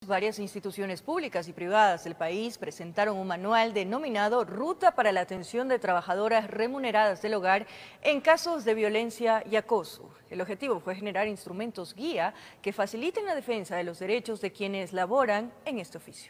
Varias instituciones públicas y privadas del país presentaron un manual denominado Ruta para la atención de trabajadoras remuneradas del hogar en casos de violencia y acoso. El objetivo fue generar instrumentos guía que faciliten la defensa de los derechos de quienes laboran en este oficio.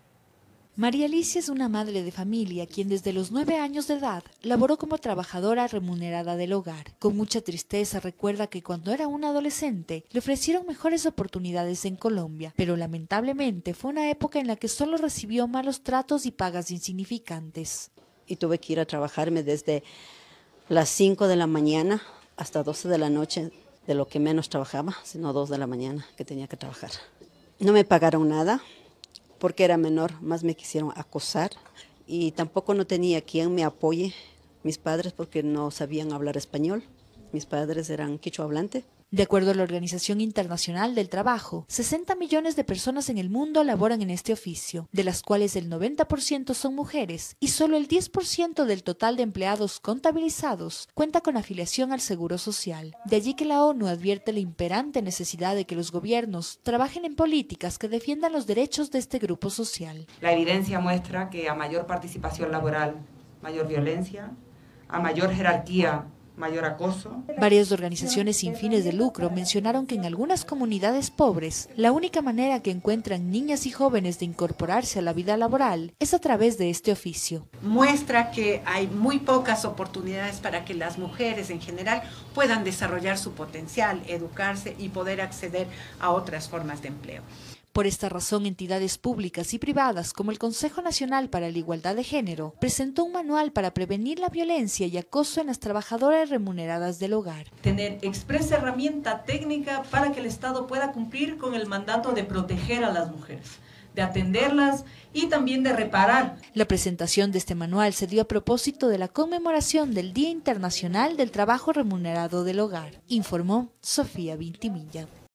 María Alicia es una madre de familia quien desde los 9 años de edad laboró como trabajadora remunerada del hogar. Con mucha tristeza recuerda que cuando era una adolescente le ofrecieron mejores oportunidades en Colombia, pero lamentablemente fue una época en la que solo recibió malos tratos y pagas insignificantes. Y tuve que ir a trabajarme desde las 5 de la mañana hasta 12 de la noche, de lo que menos trabajaba, sino 2 de la mañana que tenía que trabajar. No me pagaron nada. Porque era menor, más me quisieron acosar y tampoco no tenía quien me apoye, mis padres, porque no sabían hablar español, mis padres eran quichua hablante. De acuerdo a la Organización Internacional del Trabajo, 60 millones de personas en el mundo laboran en este oficio, de las cuales el 90% son mujeres y solo el 10% del total de empleados contabilizados cuenta con afiliación al Seguro Social. De allí que la ONU advierte la imperante necesidad de que los gobiernos trabajen en políticas que defiendan los derechos de este grupo social. La evidencia muestra que a mayor participación laboral, mayor violencia, a mayor jerarquía, mayor acoso. Varias organizaciones sin fines de lucro mencionaron que en algunas comunidades pobres, la única manera que encuentran niñas y jóvenes de incorporarse a la vida laboral es a través de este oficio. Muestra que hay muy pocas oportunidades para que las mujeres en general puedan desarrollar su potencial, educarse y poder acceder a otras formas de empleo. Por esta razón, entidades públicas y privadas como el Consejo Nacional para la Igualdad de Género presentó un manual para prevenir la violencia y acoso en las trabajadoras remuneradas del hogar. Tener expresa herramienta técnica para que el Estado pueda cumplir con el mandato de proteger a las mujeres, de atenderlas y también de reparar. La presentación de este manual se dio a propósito de la conmemoración del Día Internacional del Trabajo Remunerado del Hogar, informó Sofía Vintimilla.